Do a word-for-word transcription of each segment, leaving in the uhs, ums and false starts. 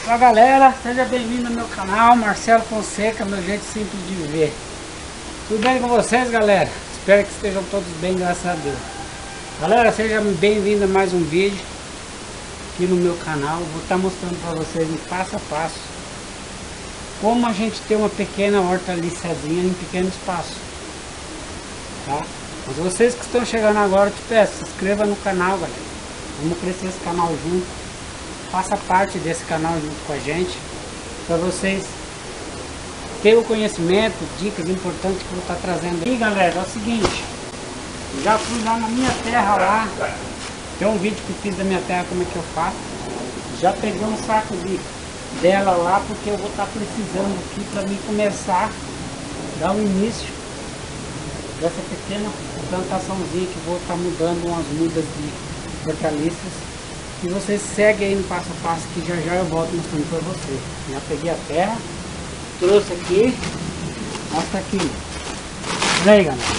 Olá galera, seja bem-vindo ao meu canal Marcelo Fonseca, meu jeito simples de viver. Tudo bem com vocês, galera? Espero que estejam todos bem, graças a Deus. Galera, seja bem-vindo a mais um vídeo aqui no meu canal. Vou estar mostrando para vocês um passo a passo como a gente ter uma pequena hortaliçazinha em pequeno espaço, tá? Mas vocês que estão chegando agora, eu te peço, se inscreva no canal, galera. Vamos crescer esse canal junto. Faça parte desse canal junto com a gente, para vocês terem o conhecimento, dicas importantes que eu vou estar trazendo. E galera, é o seguinte, já fui lá na minha terra lá, tem um vídeo que eu fiz da minha terra, como é que eu faço. Já peguei um saco de, dela lá, porque eu vou estar precisando aqui para mim começar a dar o início dessa pequena plantaçãozinha que vou estar mudando umas mudas de hortaliças. E vocês seguem aí no passo a passo que já já eu volto mostrando para vocês. Já peguei a terra, trouxe aqui, mostra aqui. Olha aí, galera.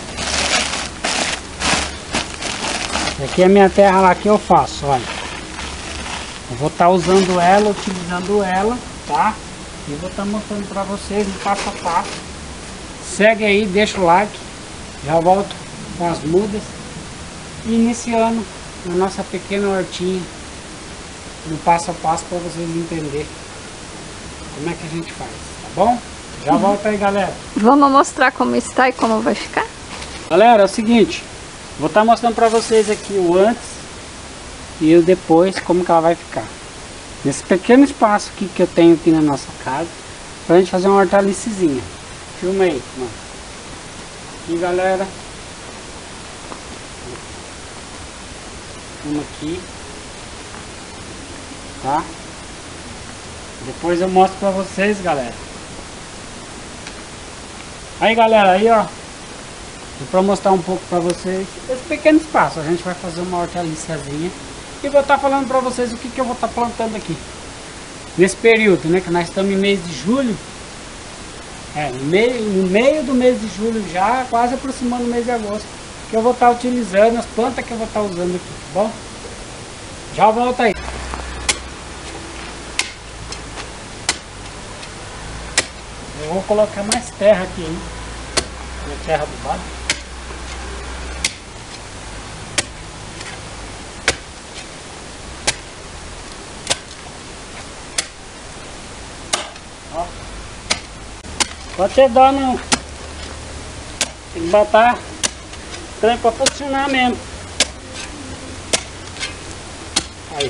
Essa aqui é a minha terra lá que eu faço, olha. Eu vou estar usando ela, utilizando ela, tá? E vou estar mostrando para vocês no passo a passo. Segue aí, deixa o like. Já volto com as mudas. E iniciando na nossa pequena hortinha, no passo a passo, para vocês entenderem como é que a gente faz, tá bom? Já uhum. Volta aí, galera. Vamos mostrar como está e como vai ficar? Galera, é o seguinte, vou estar mostrando para vocês aqui o antes e o depois, como que ela vai ficar. Nesse pequeno espaço aqui que eu tenho aqui na nossa casa, pra gente fazer uma hortalicezinha. Filma aí, mano. Aqui, galera. Uma aqui, tá? Depois eu mostro pra vocês, galera. Aí, galera, aí ó, pra mostrar um pouco pra vocês esse pequeno espaço, a gente vai fazer uma hortaliçazinha e vou estar falando pra vocês o que que eu vou estar plantando aqui nesse período, né? Que nós estamos em mês de julho, é no meio, no meio do mês de julho já, quase aproximando o mês de agosto, que eu vou estar utilizando, as plantas que eu vou estar usando aqui, tá bom? Já volta aí. Eu vou colocar mais terra aqui, hein? Terra do lado. Ó. Pode ter dó, não. Tem que botar trem para funcionar mesmo. Aí.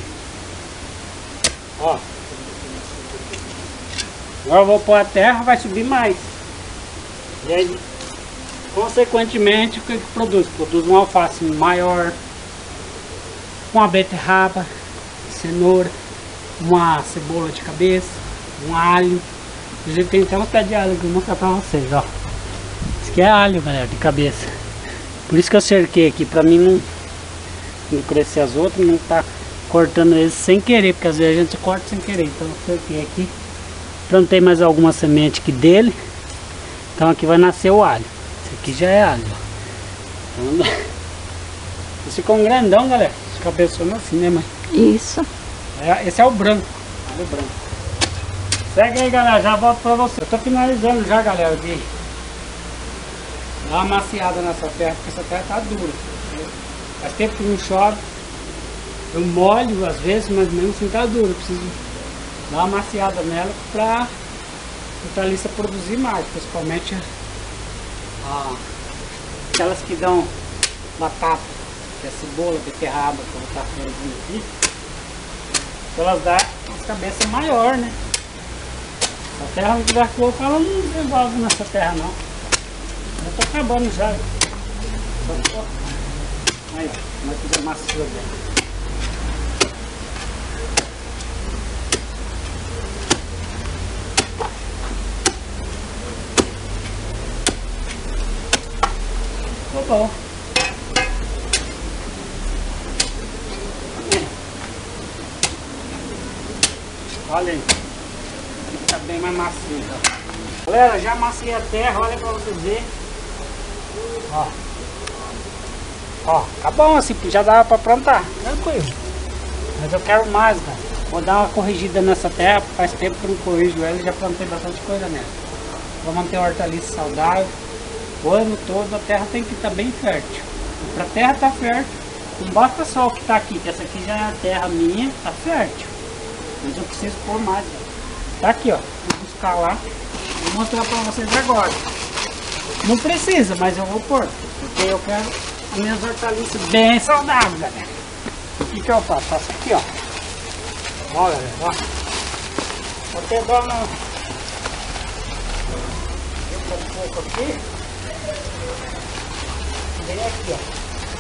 Ó. Agora eu vou pôr a terra, vai subir mais. E aí, consequentemente, o que que produz? Produz um alface maior, uma beterraba, cenoura, uma cebola de cabeça, um alho. Eu tem até uns pé de alho que eu vou mostrar pra vocês, ó. Isso aqui é alho, galera, de cabeça. Por isso que eu cerquei aqui, pra mim não, não crescer as outras, não tá cortando eles sem querer, porque às vezes a gente corta sem querer. Então eu cerquei aqui, plantei mais alguma semente aqui dele, então aqui vai nascer o alho. Esse aqui já é alho. Então, esse ficou um grandão, galera, esse cabeçona assim, né, mãe? Isso. É, esse é o branco, alho branco. Segue aí, galera, já volto pra você. Eu tô finalizando já, galera, de dá uma maciada nessa terra, porque essa terra tá dura. Faz tempo que não chove. Eu molho às vezes, mas mesmo assim tá dura. Eu preciso dar uma maciada nela pra a hortaliça produzir mais. Principalmente ah, aquelas que dão batata, que é cebola, beterraba, que eu vou estar fazendo aqui. Elas dão as cabeças maior, né? Se a terra não tiver fogo, ela não desenvolve nessa terra não. Eu tô acabando já. Só aí, ó, como é que é macio dela. Ficou bom. Olha aí. Aqui tá bem mais macio já. Galera, já amaciei a terra, olha pra vocês verem. Ó. Ó, tá bom assim, já dá pra plantar, tranquilo. Mas eu quero mais, cara. Vou dar uma corrigida nessa terra, faz tempo que eu não corrijo ela e já plantei bastante coisa nela. Vou manter a hortaliça saudável. O ano todo a terra tem que estar bem fértil. E para a terra estar fértil, não basta só o que está aqui, que essa aqui já é a terra minha, está fértil. Mas eu preciso pôr mais. Tá aqui, ó. Vou buscar lá. Vou mostrar para vocês agora. Não precisa, mas eu vou pôr. Porque eu quero as minhas hortaliças bem saudáveis, galera. O que que eu faço? Faço aqui, ó. Ó, galera, ó. Vou ter dó no... um pouco aqui. Vem aqui, ó.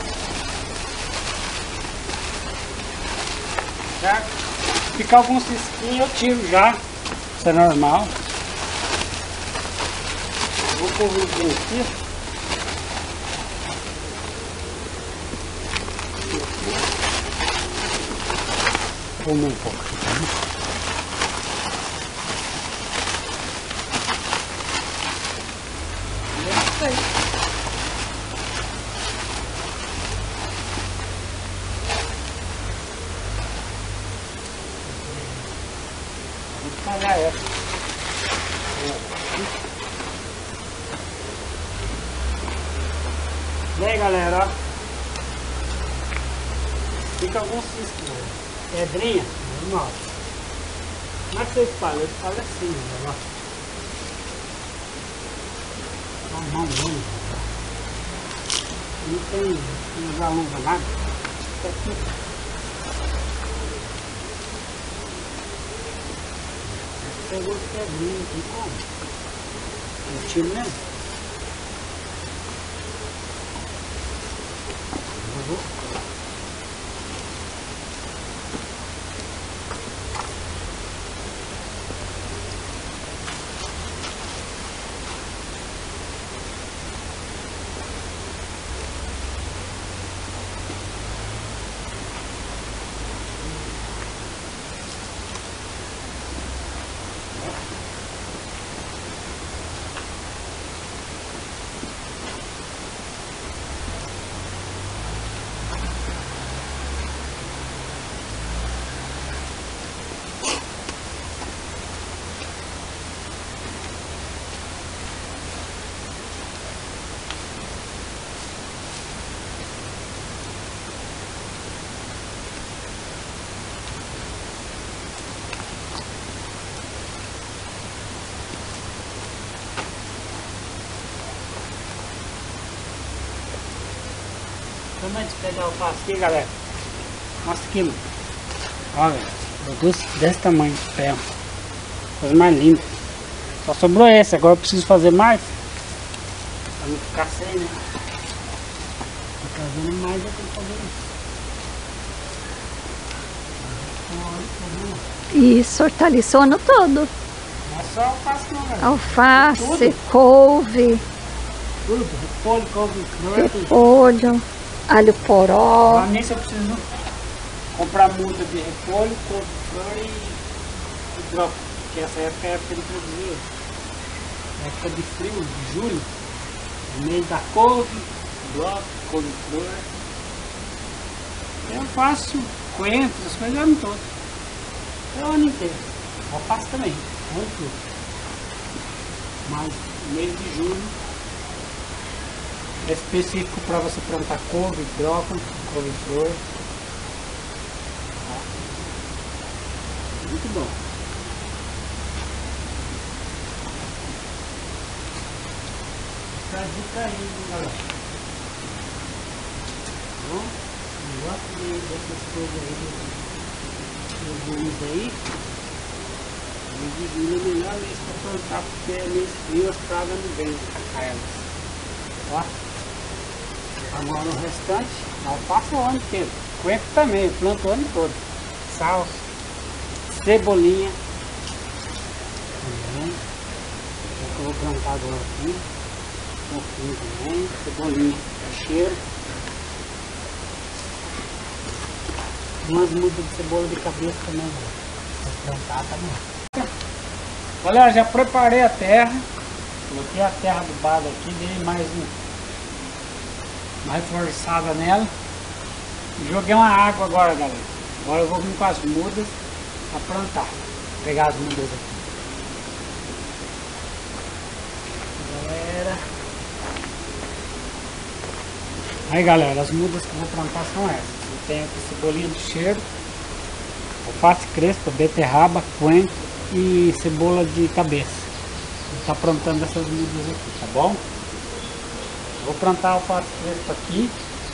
Já ficar alguns cisquinhos eu tiro já. Isso é normal. Vou corrigir aqui. Vamos um pouco aqui, tá? É isso aí. Vou espalhar essa. E aí, galera, ó. Fica alguns ciscos, pedrinha, normal. Como é que você espalha? Eu espalho assim, ó. Uma mãozinha. Não tem, não usa luva, nada. Fica aqui. Pegou as pedrinhas aqui, como? Eu tiro mesmo. Eu vou. Antes de pegar o alface aqui, galera, mostra aqui, mano. Olha, galera, produz desse tamanho de pé, coisa mais linda. Só sobrou esse, agora eu preciso fazer mais pra não ficar sem, né? Tô fazendo mais, eu tenho que fazer isso. Isso, hortaliça o ano todo. Não é só alface não, galera. Alface, couve, Tudo, repolho, couve, flor, tudo. repolho, alho poró. Lá nisso eu preciso comprar muda de repolho, couve-flor e, e brócolis, porque essa época é a época de produzir. É época de frio, de julho, no mês da couve, brócolis, couve-flor. Eu faço coentro, essas coisas o ano todo. É o ano inteiro. Alface também, o ano todo. Mas no mês de julho é específico para você plantar couve, brócolis, couve-flor. Muito bom. Fica a dica aí, galera. Bom, eu gosto de, dessas coisas aí, legumes aí. Mês de julho é melhor mês para plantar, porque é mês frio, as pragas não vêm atacar elas. Ó. Agora o restante, alface o ano inteiro. Coentro também, eu planto o ano todo. Salsa, cebolinha. Também. É que eu vou plantar agora aqui. Um pouquinho também. Cebolinha, cheiro. Umas mudas de cebola de cabeça também. Vou plantar também. Galera, já preparei a terra. Coloquei a terra do bado aqui, dei mais um. mais forçada nela. Joguei uma água agora, galera. Agora eu vou vir com as mudas para plantar. Vou pegar as mudas aqui. Galera. Aí galera, as mudas que eu vou plantar são essas. Eu tenho aqui cebolinha de cheiro, alface crespa, beterraba, coentro e cebola de cabeça. Vou estar plantando essas mudas aqui, tá bom? Vou plantar alface crespa aqui.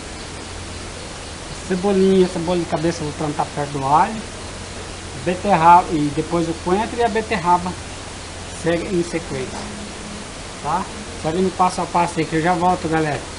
Cebolinha, cebola de cabeça eu vou plantar perto do alho. Beterraba e depois o coentro e a beterraba em sequência, tá? Segue no passo a passo aí que eu já volto, galera.